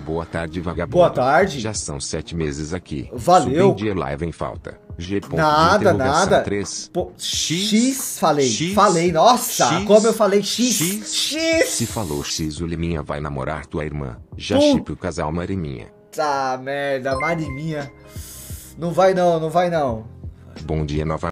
Boa tarde, vagabundo. Boa tarde. Já são 7 meses aqui. Valeu. Subendi live em falta. G. Nada. 3. Pô, X, falei. Nossa, X, como eu falei X. Se falou X, o Liminha vai namorar tua irmã. Já Pum. chipe o casal Mariminha. Tá, merda, Mariminha. Não vai não. Bom dia novamente.